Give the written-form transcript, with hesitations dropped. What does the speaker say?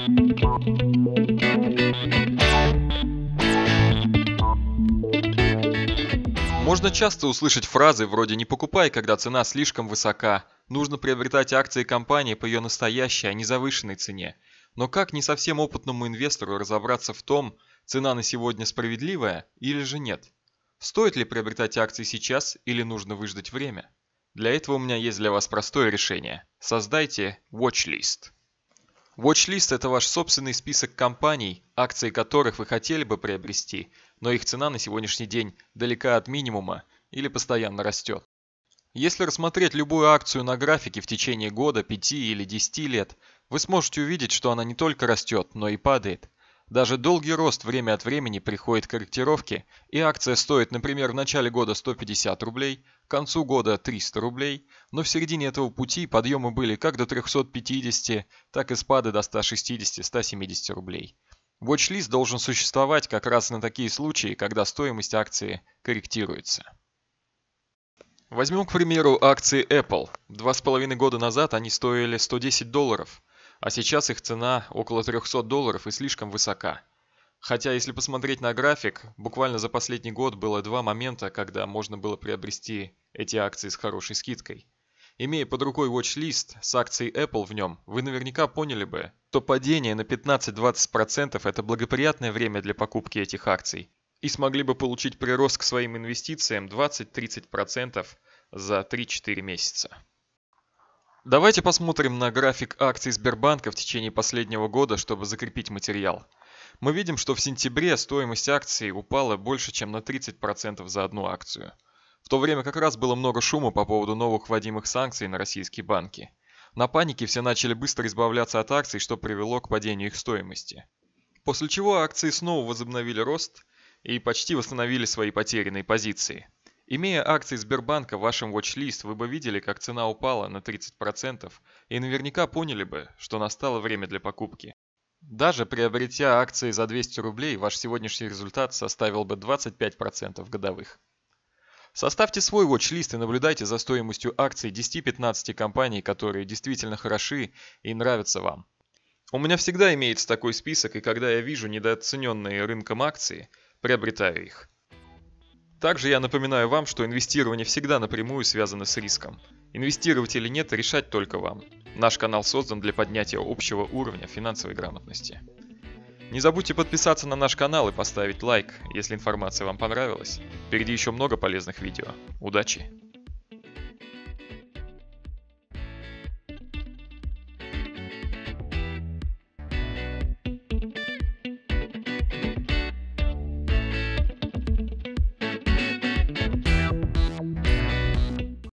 Можно часто услышать фразы вроде «не покупай, когда цена слишком высока», «нужно приобретать акции компании по ее настоящей, а не завышенной цене». Но как не совсем опытному инвестору разобраться в том, цена на сегодня справедливая или же нет? Стоит ли приобретать акции сейчас или нужно выждать время? Для этого у меня есть для вас простое решение. Создайте watchlist. Watchlist – это ваш собственный список компаний, акции которых вы хотели бы приобрести, но их цена на сегодняшний день далека от минимума или постоянно растет. Если рассмотреть любую акцию на графике в течение года, 5 или 10 лет, вы сможете увидеть, что она не только растет, но и падает. Даже долгий рост время от времени приходит к корректировке, и акция стоит, например, в начале года 150 рублей, к концу года 300 рублей, но в середине этого пути подъемы были как до 350, так и спады до 160-170 рублей. Watchlist должен существовать как раз на такие случаи, когда стоимость акции корректируется. Возьмем, к примеру, акции Apple. 2,5 года назад они стоили $110, а сейчас их цена около $300 и слишком высока. Хотя, если посмотреть на график, буквально за последний год было два момента, когда можно было приобрести эти акции с хорошей скидкой. Имея под рукой watchlist с акцией Apple в нем, вы наверняка поняли бы, что падение на 15-20% это благоприятное время для покупки этих акций, и смогли бы получить прирост к своим инвестициям 20-30% за 3-4 месяца. Давайте посмотрим на график акций Сбербанка в течение последнего года, чтобы закрепить материал. Мы видим, что в сентябре стоимость акций упала больше, чем на 30% за одну акцию. В то время как раз было много шума по поводу новых вводимых санкций на российские банки. На панике все начали быстро избавляться от акций, что привело к падению их стоимости. После чего акции снова возобновили рост и почти восстановили свои потерянные позиции. Имея акции Сбербанка в вашем watchlist, вы бы видели, как цена упала на 30% и наверняка поняли бы, что настало время для покупки. Даже приобретя акции за 200 рублей, ваш сегодняшний результат составил бы 25% годовых. Составьте свой watchlist и наблюдайте за стоимостью акций 10-15 компаний, которые действительно хороши и нравятся вам. У меня всегда имеется такой список, и когда я вижу недооцененные рынком акции, приобретаю их. Также я напоминаю вам, что инвестирование всегда напрямую связано с риском. Инвестировать или нет, решать только вам. Наш канал создан для поднятия общего уровня финансовой грамотности. Не забудьте подписаться на наш канал и поставить лайк, если информация вам понравилась. Впереди еще много полезных видео. Удачи!